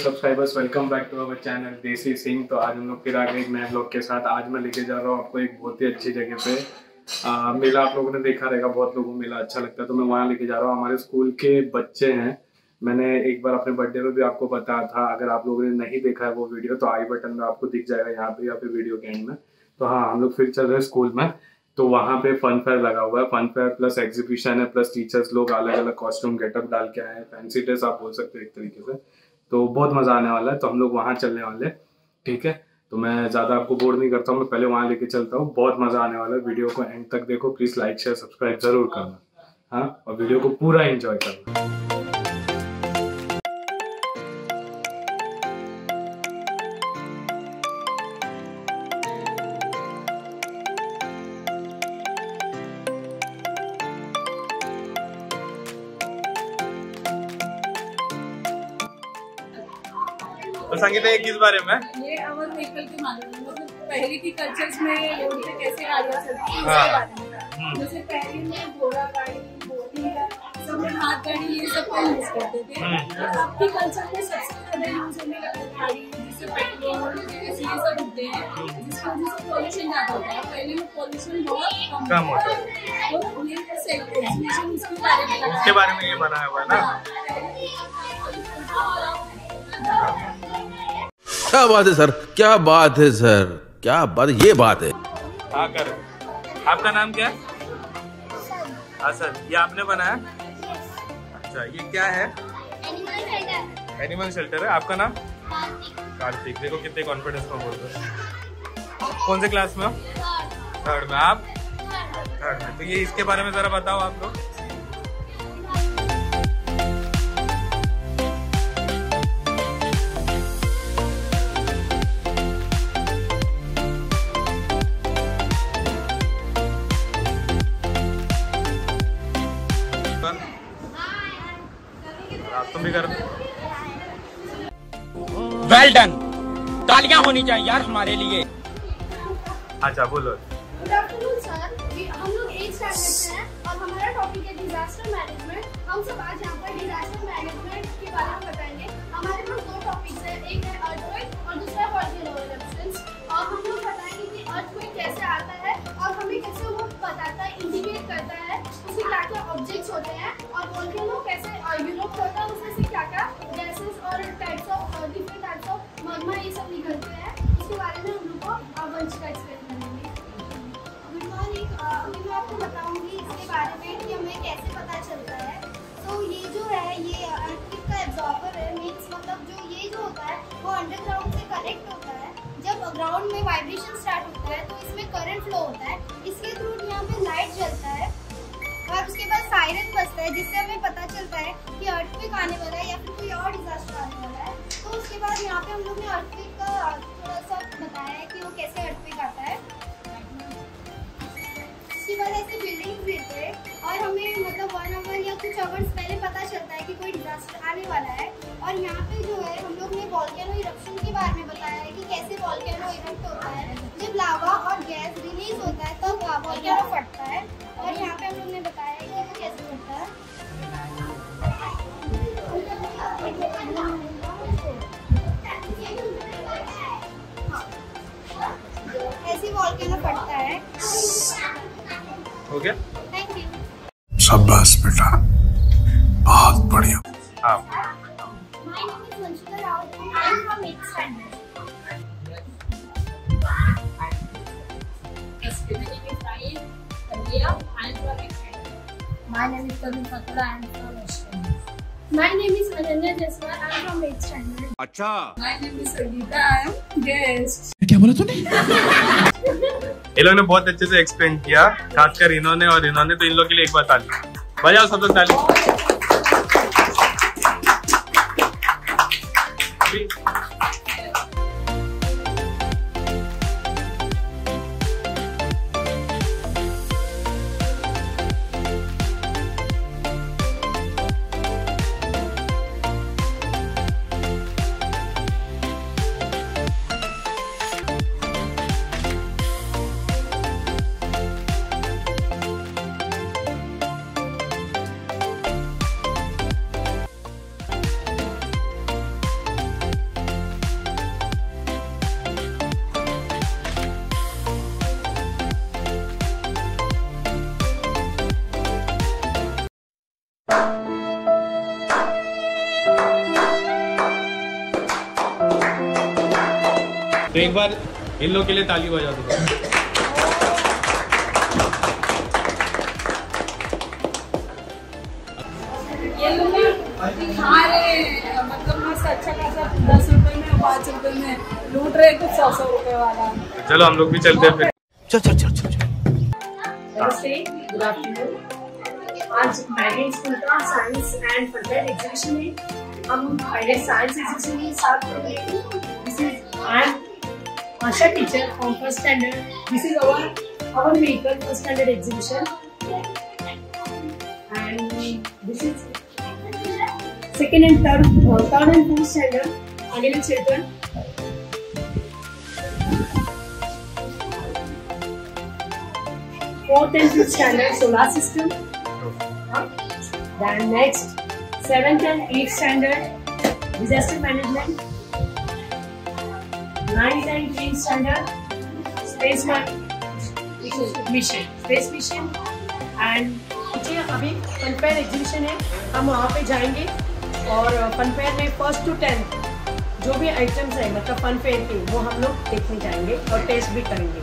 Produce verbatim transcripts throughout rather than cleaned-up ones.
Subscribers, welcome back to our channel Desi Singh. तो आज हम लोग फिर आ गए एक नए ब्लॉग के साथ। आज मैं लेके जा रहा हूँ आपको एक बहुत ही अच्छी जगह पे। आ, मेला आप लोगों ने देखा रहेगा, बहुत लोगों को मेला अच्छा लगता है, तो मैं वहाँ लेके जा रहा हूँ। हमारे स्कूल के बच्चे हैं, मैंने एक बार अपने बर्थडे में भी आपको बताया था। अगर आप लोगों ने नहीं देखा है वो वीडियो तो आई बटन में आपको दिख जाएगा, यहाँ पे या फिर वीडियो के एंड में। तो हाँ, हम लोग फिर चल रहे हैं स्कूल में। तो वहाँ पे फन फेयर लगा हुआ है, फन फेयर प्लस एग्जीबिशन है, प्लस टीचर्स लोग अलग अलग कॉस्ट्यूम गेटअप डाल के आए हैं, फैंसी ड्रेस आप बोल सकते हो एक तरीके से। तो बहुत मजा आने वाला है, तो हम लोग वहाँ चलने वाले, ठीक है। तो मैं ज्यादा आपको बोर नहीं करता हूँ, मैं पहले वहाँ लेके चलता हूँ। बहुत मजा आने वाला है, वीडियो को एंड तक देखो, प्लीज लाइक शेयर सब्सक्राइब जरूर करना, हाँ, और वीडियो को पूरा एंजॉय करना। तो संगीता ये किस बारे में? ये अवर व्हीकल के मामले में, मतलब पहले की कल्चर्स में रोड पे कैसे गाड़ियाँ चलती हैं उसके बारे में था। जैसे पहले में घोड़ा गाड़ी, बोटी, सब लोग हाथ गाड़ी ये सब का यूज करते थे। अब की कल्चर में सबसे ज्यादा यूज होने लगा गाड़ी, जिससे पेट्रोल ये सब होते हैं, जिसकी वजह से पॉल्यूशन ज्यादा होता है। पहले में पॉल्यूशन बहुत कम होता है, तो ये एग्जीबिशन उसके बारे में उसके बारे में ये बनाया हुआ है ना। क्या बात है सर, क्या बात है सर, क्या बात, ये बात है। हाँ कर। आपका नाम क्या है? हाँ सर, ये आपने बनाया? अच्छा, ये क्या है? एनिमल शेल्टर है। आपका नाम? कार्तिक। देखो कितने कॉन्फिडेंस में बोल रहे हो। कौन से क्लास में हो? थर्ड में। आप? थर्ड में। तो ये इसके बारे में जरा बताओ आप लोग। तुम भी कर। वेल डन, तालियां होनी चाहिए यार हमारे लिए। अच्छा बोलो। गुड आफ्टरनून सर, हम लोग एट स्टैंडर्ड से हैं और हमारा टॉपिक है डिजास्टर मैनेजमेंट। हम सब आज यहाँ पर डिजास्टर मैनेजमेंट के बारे में बताएंगे। हमारे पास दो टॉपिक्स हैं, एक है अर्थक्वेक और दूसरा वोल्केनो इरप्शंस। और हम लोग बताएंगे कि अर्थक्वेक कैसे आता है और हमें कैसे वो बताता है, इंडिकेट करता है उसके क्या क्या ऑब्जेक्ट्स होते हैं, और वोल्केनो कैसे यूरोप होता है, उसमें से क्या क्या गैसेस और types of different types of magma ये सब निकलते हैं। इसके बारे में हम लोग को वंश का एक्सप्लेन करेंगे। गुड मॉर्निंग, अभी मैं आपको बताऊंगी इसके बारे में कि हमें कैसे पता चलता है। तो ये जो है ये अर्थक्वेक का एब्जॉर्बर है, मीन्स मतलब जो ये जो होता है वो अंडरग्राउंड से कनेक्ट होता है। जब ग्राउंड में वाइब्रेशन स्टार्ट होता है तो इसमें करंट फ्लो होता है, इसके थ्रू यहाँ पे लाइट जलता है और उसके बाद सायरन बजता है, जिससे हमें पता चलता है कि अर्थक्वेक आने वाला है या फिर कोई और डिजास्टर आने वाला है। तो उसके बाद यहाँ पे हम लोग ने अर्थक्वेक का थोड़ा सा बताया है कि वो कैसे अर्थक्वेक आता है। उसके बाद ऐसे बिल्डिंग गिरते हैं और हमें मतलब वन आवर या कुछ आवर्स पहले पता चलता है कि कोई डिजास्टर आने वाला है। और यहाँ पे जो है हम लोग ने वोल्केनो इरप्शन के बारे में बताया है कि कैसे वोल्केनो इरप्ट होता है। जब लावा और गैस रिलीज होता है तब तो वोल्केनो फटता है, और यहाँ पे हम लोग ने बताया है कि वो कैसे फटता है। ऐसे वोल्केनो फटता है। हो गया? Thank you. शाबाश बेटा, बहुत बढ़िया। हाँ। My name is Vanshika Rao and I am from eighth standard. My name is Tanvi Fatula, I am from eighth standard. My name is Ananya Jaswal, I am from eighth standard. अच्छा, My name is Sangeeta, I am guest. क्या बोला तूने? इन लोगों ने बहुत अच्छे से explain किया, खासकर इन्होंने और इन्होंने, तो इन लोगों के लिए एक बार ताली बजाओ, सब लोग ताली। तो एक बार इन लोग के लिए ताली बजा दो। ये लोग खा रहे हैं, मतलब मस्त अच्छा खासा दस रुपए में पाँच रुपए में लूट रहे कुछ सौ सौ रुपए वाला। चलो हम लोग भी चलते हैं फिर। चल चल चल चल नमस्ते, गुड आफ्टरनून। आज मैरियन स्कूल का साइंस एंड फनफेयर एग्जीबिशन है। हम पहले साइंस एग्जीबिशन में साथ करेंगे। This is I am Asha teacher from first standard. This is our our vehicle first standard exhibition and this is second and third, uh, third and fourth standard animal children. Fourth and fifth standard solar system. Uh, then next seventh and eighth standard disaster management. Ninth and tenth standard space mission, space mission. And पीछे अभी FunFair exhibition है, हम वहाँ पे जाएंगे और FunFair में first to tenth जो भी आइटम्स है मतलब फनफेयर के वो हम लोग देखने जाएंगे और टेस्ट भी करेंगे।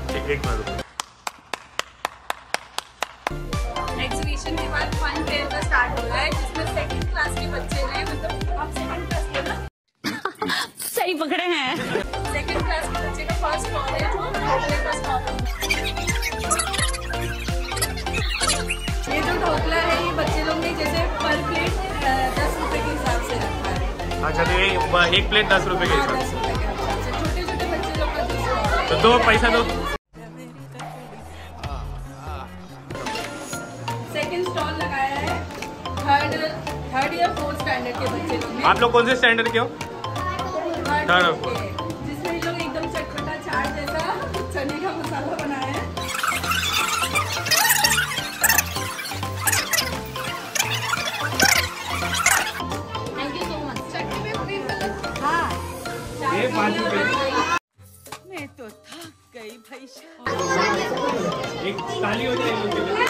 एग्जीबिशन के बाद फनफेयर का स्टार्ट हो रहा है जिसमें सेकंड क्लास के बच्चे हैं, मतलब आप सेकंड क्लास के ना सही पकड़े हैं। सेकंड क्लास के बच्चे का फर्स्ट स्टॉल है, ढोकले का स्टॉल है। ये जो ढोकला है ये बच्चे लोग ने जैसे पर प्लेट दस रुपए के हिसाब से रखा है। अच्छा, तो ये एक प्लेट दस रुपए के हिसाब से। छोटे छोटे बच्चे लोग का तो दो पैसा दो। सेकंड स्टॉल लगाया है थर्ड थर्ड या फोर्थ स्टैंडर्ड के बच्चे लोग ने। आप लोग कौन से स्टैंडर्ड के हो? थर्ड के, जिसमें ये लोग एकदम चटपटा चाट जैसा चने का मसाला बनाया है। ये पाँच रुपए। मैं तो थक गई भाई। एक ताली हो जाए इन लोग के लिए।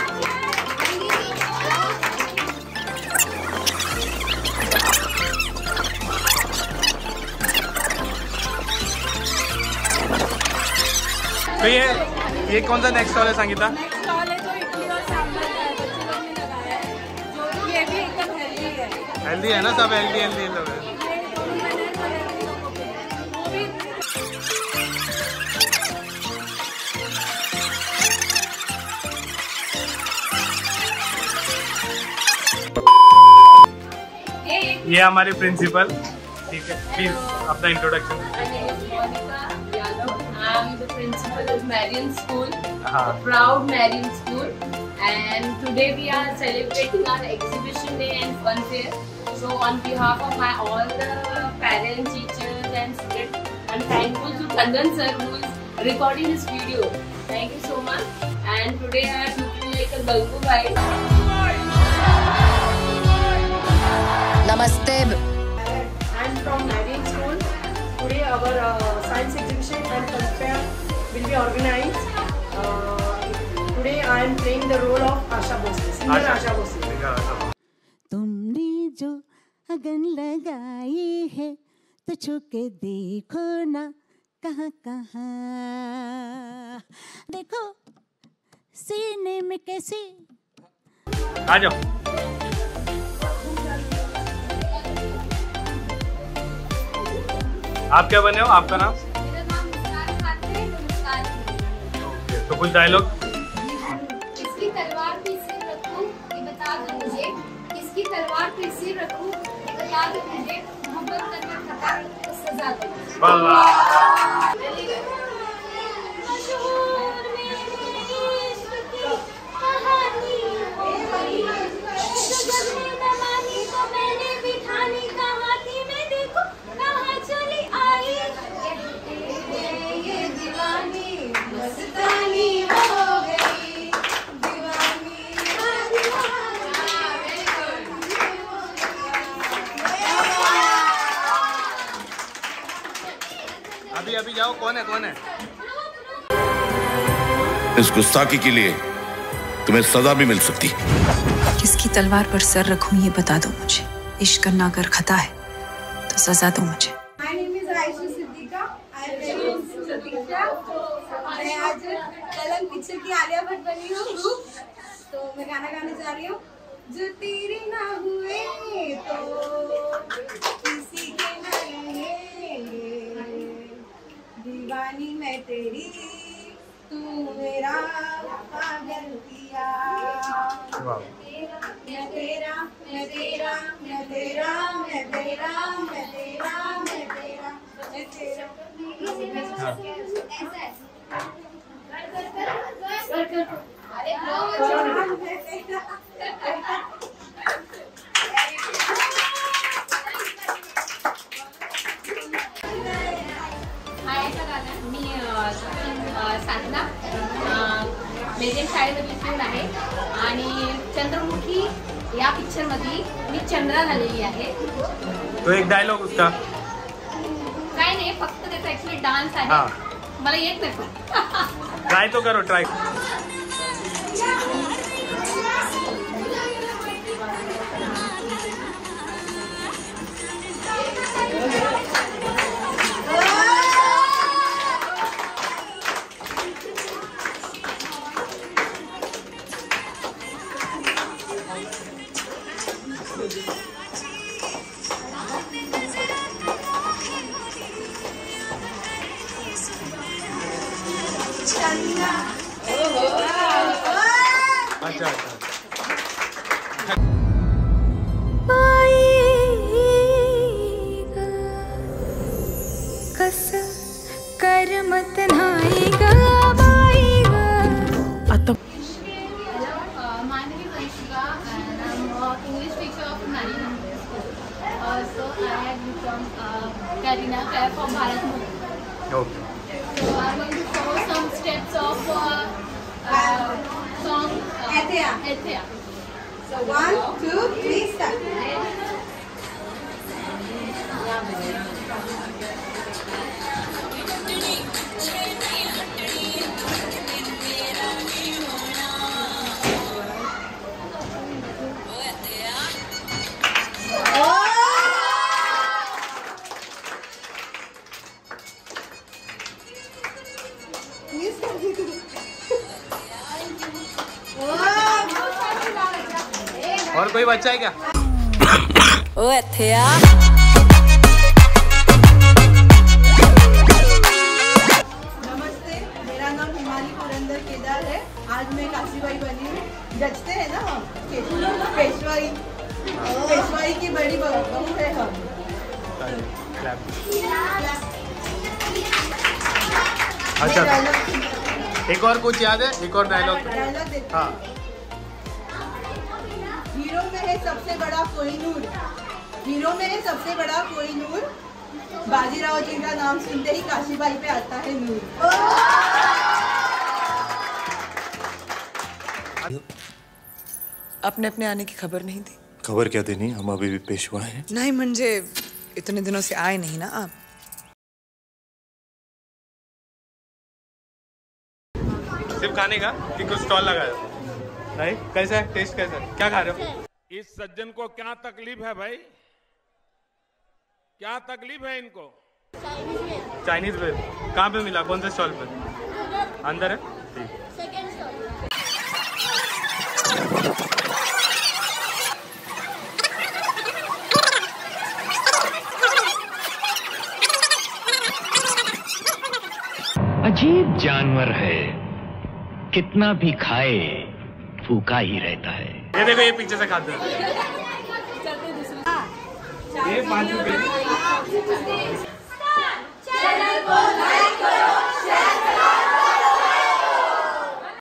तो ये ये कौन सा नेक्स्ट स्टॉल है संगीता? नेक्स्ट स्टॉल है तो इडली और सांभर का है, बच्चे लोग ने लगाया है, जो ये भी एकदम हेल्दी है। हेल्दी है ना, सब हेल्दी हेल्दी लोग हैं। ये हमारे प्रिंसिपल, ठीक है, प्लीज अपना introduction. I am the principal of Marion School, हाँ। a proud Marion School, and today we are celebrating our exhibition day and fun fair. So on behalf of my all the parents, teachers and students, I'm thankful to Kandan sir who is recording this video. Thank you so much. And today I am looking like a Galgu guy. नमस्ते। I'm from Marion School. Today our uh, science exhibition and fun fair will be organized. Uh, today I am playing the role of Asha Bhosle, singer Asha Bhosle. तुमने जो अगन लगाई है तो छू के देखो ना कहाँ कहाँ, देखो सीने में कैसी। आ जाओ। आप क्या बने हो? आपका नाम? मेरा नाम मुस्कान खाते हैं, तो मुस्कान है। तो कुछ डायलॉग। किसकी तलवार पे सिर रखूं ये बता दो मुझे, किसकी तलवार पे सिर रखूं ये बता दो मुझे, मोहब्बत करना खता तो सजा दो। वाह वाह। मशहूर मेरी इश्क की कहानी हो गई, जो जब ने न मानी तो मैंने भी ठानी, कहाँ थी मैं देखो कहाँ चली आई, कहते हैं ये दीवानी मस्तानी हो गई, दीवानी अभी अभी जाओ। कौन है कौन है? इस गुस्ताखी के लिए तुम्हें सजा भी मिल सकती है। किसकी तलवार पर सर रखूं ये बता दो मुझे, इश्क करना अगर खता है तो सजा दो मुझे। My name is Aisha Siddiqa. I am मैं आज कलंक पिक्चर की आलिया भट्ट बनी हूँ ग्रुप, तो मैं गाना गाने जा रही हूँ। जो तेरे ना हुए तो किसी के ना रहेंगे, दीवानी मैं तेरी तू मेरा पागल किया। मैं तेरा मैं तेरा मैं तेरा मैं तेरा मैं तेरा मैं तेरा मैं तेरा। मी साधना लेजेंड शाळेमध्ये स्टुडंट आहे आणि चंद्रमुखी या पिक्चर मध्ये मी चंद्रा झालेली आहे। तो एक डायलॉग उसका काय नाही, फक्त त्याचा ऍक्च्युअली डान्स आहे, मला येत नाही। ट्राय तो करो, ट्राय। अच्छा अच्छा कस करमत नाही ग बाई ग। आता मानवी Vanshika and I'm uh, English teacher of nine. Uh, so I had become uh, Karina Kaif from Bharat Movie. Okay. So I'm going to show some steps of uh, uh, song uh, Athea. Athea. So one, two, three, start. और कोई बच्चा है क्या? ओ अथया नमस्ते, मेरा नाम हिमाली पुरंदर केदार है। आज मैं काशीबाई बनी हूँ। जजते हैं ना हम, पेशवाई पेशवाई की बड़ी बहू है हम। अच्छा, एक और कुछ याद है? एक और डायलॉग। डायलॉग हाँ। हीरो में है सबसे बड़ा कोहिनूर, हीरो में है सबसे बड़ा कोहिनूर, बाजीराव जी का नाम सुनते ही काशीबाई पे आता है नूर। अपने अपने आने की खबर नहीं दी। खबर क्या देनी, हम अभी भी पेशवा हैं। नहीं मुझे इतने दिनों से आए नहीं ना आप। सिर्फ खाने का कि कुछ स्टॉल लगाया? नहीं, कैसा है टेस्ट, कैसा है, क्या खा रहे हो? इस सज्जन को क्या तकलीफ है भाई, क्या तकलीफ है इनको? Chinese veg. कहाँ पे मिला, कौन से स्टॉल पे? अंदर है, ठीक। अजीब जानवर है, कितना भी खाए भूखा ही रहता है। ये देखो, ये पीछे से खाते हैं। ये पाँच रुपए। चैनल को लाइक करो, शेयर